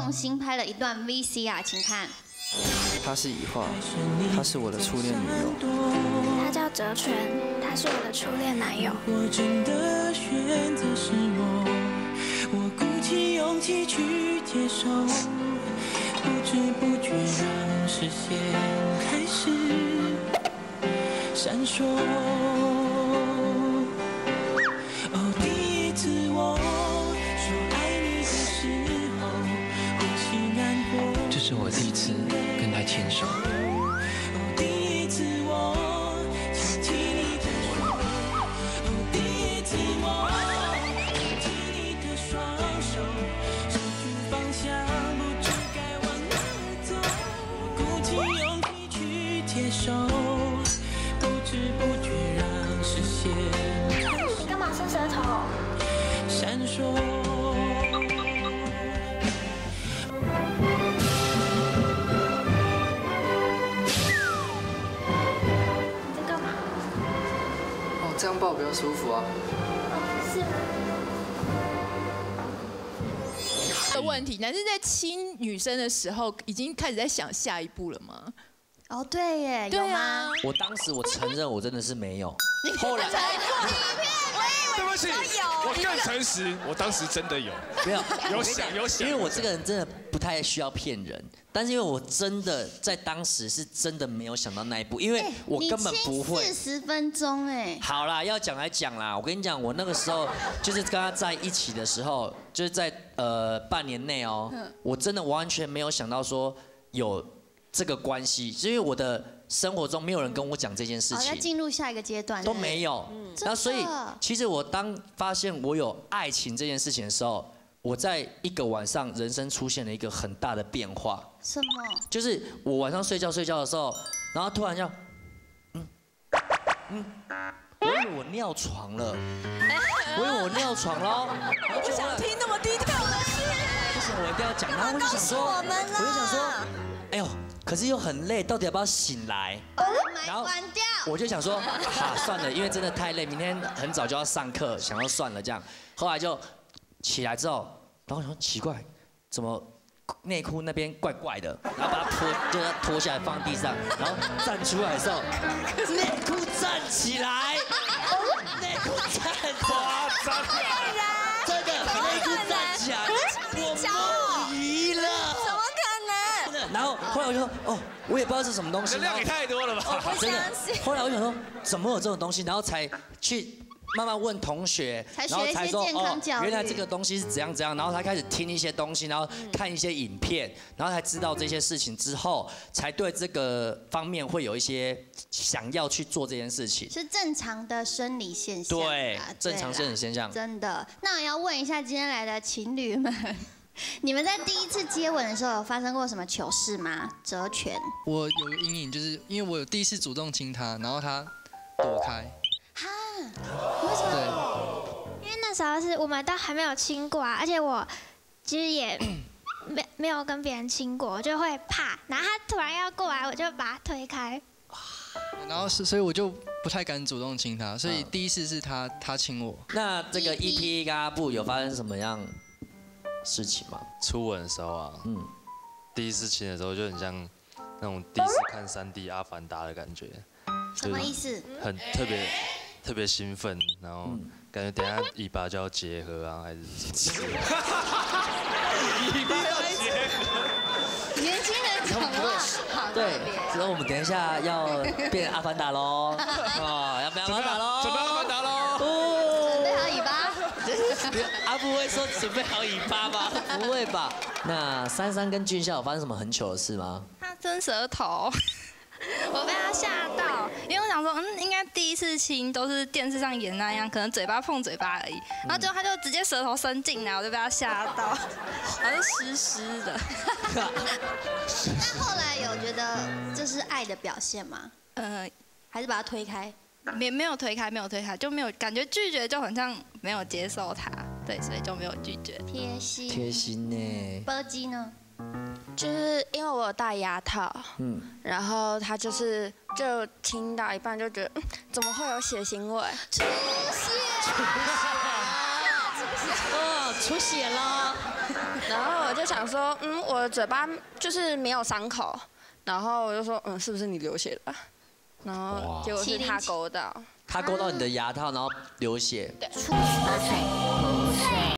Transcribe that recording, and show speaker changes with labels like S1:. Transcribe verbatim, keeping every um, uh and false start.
S1: 用心拍了一段 V C R， 请看。
S2: 她是以画，她是我的初恋女友。
S3: 他叫哲全，他是我的初恋男友。
S4: 我真的选择是我，我鼓起勇气去接受，不知不觉让视线开始闪烁。哦，第一次我说爱你的时候，呼吸难过。
S2: 这是我第一次跟她牵手。
S4: 哦，第一次我牵起你的手，哦，第一次我牵起你的双手，失去方向，不知该往哪走，鼓起勇气去接受，不知不觉让视线
S3: 你干嘛伸舌头？
S4: 闪烁。
S3: 你在干嘛？
S2: 哦，这样抱比较舒服啊。
S3: 是。
S5: 的问题，男生在亲女生的时候，已经开始在想下一步了吗？
S1: 哦，对耶，有吗？
S6: 我当时我承认我真的是没有，后来
S7: 对不起，我更诚实，我当时真的有，
S6: 没有
S7: 有想有想，
S6: 因为我这个人真的不太需要骗人，但是因为我真的在当时是真的没有想到那一步，因为我根本不会。
S1: 四十分钟哎。
S6: 好啦，要讲来讲啦，我跟你讲，我那个时候就是跟他在一起的时候，就是在呃半年内哦，我真的完全没有想到说有这个关系，因为我的生活中没有人跟我讲这件事
S1: 好，
S6: 情。
S1: 要进入下一个阶段。
S6: 都没有。那所以，其实我当发现我有爱情这件事情的时候，我在一个晚上，人生出现了一个很大的变化。
S1: 什么？
S6: 就是我晚上睡觉睡觉的时候，然后突然就，嗯嗯，我以为我尿床了，我以为我尿床了，
S5: 我不想听那么低调的事。
S6: 不行，我一定要讲。然后我就想说，我就想说，哎呦。可是又很累，到底要不要醒来？
S1: 然后关掉。
S6: 我就想说，哈，算了，因为真的太累，明天很早就要上课，想要算了这样。后来就起来之后，然后我想说奇怪，怎么内裤那边怪怪的？然后把它脱，就要脱下来放地上，然后站出来的时候，内裤站起来，内裤站
S7: 夸张啊！
S6: 真的内裤站起来，我梦遗了。然后后来我就说，哦，我也不知道是什么东西。
S7: 能量也太多了吧？
S6: 我不相信。后来我想说，怎么有这种东西？然后才去慢慢问同学，然后才说哦，原来这个东西是怎样怎样。然后才开始听一些东西，然后看一些影片，然后才知道这些事情之后，才对这个方面会有一些想要去做这件事情。
S1: 是正常的生理现象。
S6: 对，正常生理现象。
S1: 真的。那我要问一下今天来的情侣们。你们在第一次接吻的时候有发生过什么糗事吗？哲全，
S2: 我有个阴影，就是因为我有第一次主动亲他，然后他躲开。
S1: 哈？为什么？
S2: 对，
S3: 因为那时候是我们都还没有亲过啊，而且我其实也没没有跟别人亲过，我就会怕。然后他突然要过来，我就把他推开。
S2: 然后是，所以我就不太敢主动亲他，所以第一次是他他亲我。
S6: 那这个 E P 跟阿布有发生什么样事情吗？
S8: 初吻的时候啊，嗯，第一次亲的时候就很像那种第一次看三 D 阿凡达的感觉，
S1: 什么意思？
S8: 很特别特别兴奋，然后感觉等下尾巴就要结合啊，还是什么？
S7: 尾巴要结合，
S1: 年轻人讲话好
S6: 对，之后我们等一下要变阿凡达喽，哦，要变阿凡达喽，
S7: 准备阿凡达喽，
S1: 准备好尾巴。
S6: 阿布会说准备好尾巴吗？不会吧？那珊珊跟俊孝有发生什么很糗的事吗？
S9: 他伸舌头，我被他吓到，因为我想说，嗯，应该第一次亲都是电视上演那样，可能嘴巴碰嘴巴而已，然后结果他就直接舌头伸进来，我就被他吓到，然后就湿湿的。
S1: 那后来有觉得这是爱的表现吗？呃，还是把他推开？
S9: 没没有推开，没有推开，就没有感觉拒绝，就很像没有接受他，对，所以就没有拒绝。
S1: 贴心，
S6: 贴心呢。
S1: 波基呢？
S10: 就是因为我有戴牙套，嗯，然后他就是就亲到一半就觉得，嗯，怎么会有血腥味？
S1: 出血！
S6: 哦，出血了。
S10: 然后我就想想说，嗯，我的嘴巴就是没有伤口，然后我就说，嗯，是不是你流血了？然后结果是他勾到，
S6: 他勾到你的牙套，然后流血。
S10: 对。